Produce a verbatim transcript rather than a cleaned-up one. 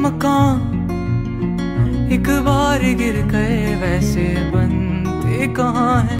मकान एक बार गिर गए वैसे बनते कहाँ हैं।